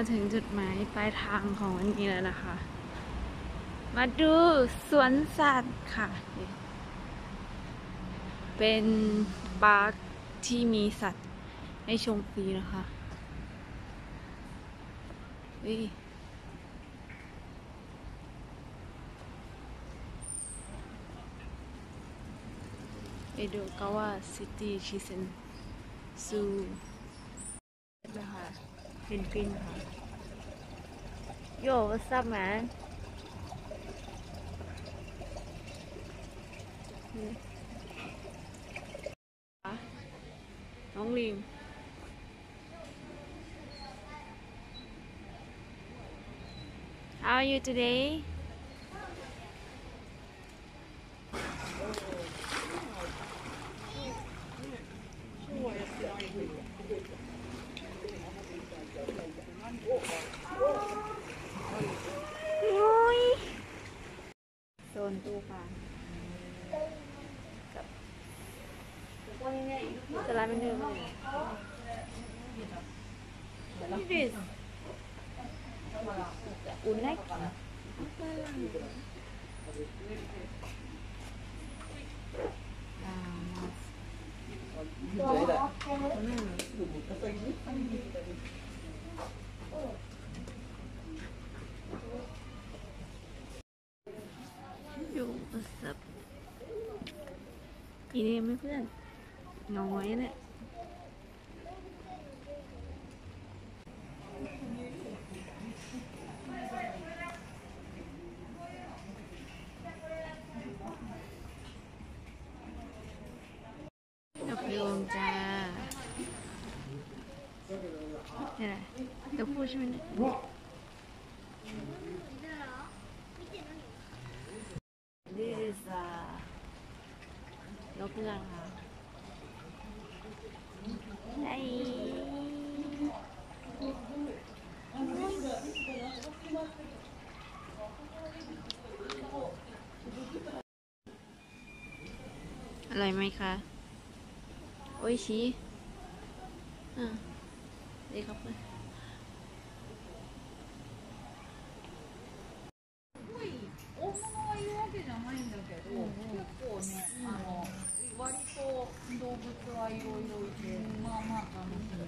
ถึงจุดหมายปลายทางของวันนี้แล้วนะคะ มาดูสวนสัตว์ค่ะ เป็นปาร์คที่มีสัตว์ให้ชมฟรีนะคะไปดูก็ว่าซิตี้ชิเซนซูนะคะเพนกวินค่ะโย่ what's up man น้องลิง How are you today? Zon ตู้ปลาจะร้านเป็นเนื้อมั้ยนี่ดิอุ่นแน่อยู่สับอีนี่ไม่เพื่อนน้อยเนี่ยดอกโยมจ้าเนี่ยนะดอกพูดใช่ไหมเนี่ยนี่คือนกเงือกค่ะไอ้อร่อยไหมคะโอ้ยชีดีครับเลย割と動物はいろいろいて、まあまあ楽しい。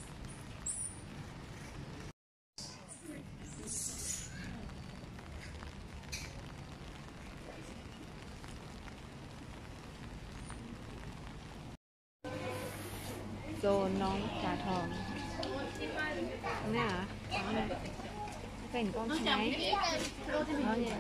โซนน้องปลาทองเนี่ยเหรอเป็นกล้องใช่ไหมแล้วเนี่ย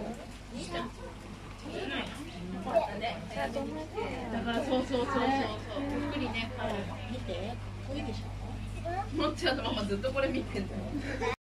だからそうゆっくりね、見て、こういうでしょ。持っちゃうのままずっとこれ見てんだよ。